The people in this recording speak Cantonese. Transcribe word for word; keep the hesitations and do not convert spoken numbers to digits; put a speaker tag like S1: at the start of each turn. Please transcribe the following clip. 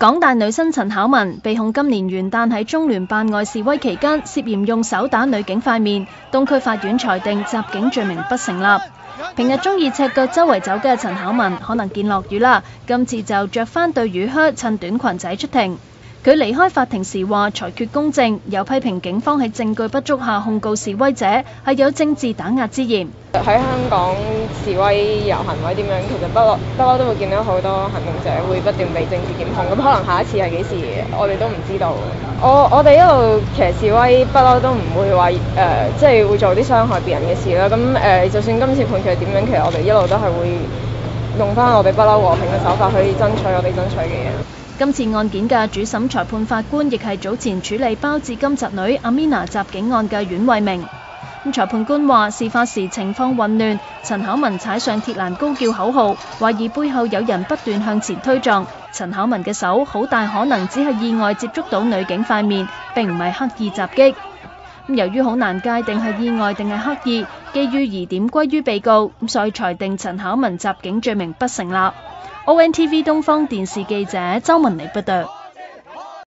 S1: 港大女生陳巧雯被控今年元旦喺中聯辦外示威期間涉嫌用手打女警塊面，東區法院裁定襲警罪名不成立。平日中意赤腳周圍走嘅陳巧雯可能見落雨啦，今次就着返對雨靴，襯短裙仔出庭。佢離開法庭時話裁決公正，有批評警方喺證據不足下控告示威者係有政治打壓之嫌。
S2: 喺香港示威遊行或者點樣，其實不嬲不嬲都會見到好多行動者會不斷被政治檢控，咁可能下一次係幾時，我哋都唔知道。我我哋一路其實示威不嬲都唔會話誒，即係會做啲傷害別人嘅事啦。咁誒、呃，就算今次判決係點樣，其實我哋一路都係會用翻我哋不嬲和平嘅手法去爭取我哋爭取嘅嘢。
S1: 今次案件嘅主審裁判法官亦係早前處理包致金侄女阿米娜襲警案嘅阮慧明。咁裁判官話事發時情況混亂，陳巧雯踩上鐵欄高叫口號，懷疑背後有人不斷向前推撞。陳巧雯嘅手好大可能只係意外接觸到女警塊面，並唔係刻意襲擊。由於好難界定係意外定係刻意，基於疑點歸於被告，所以裁定陳巧雯襲警罪名不成立。O N T V 東方電視記者周文妮報道。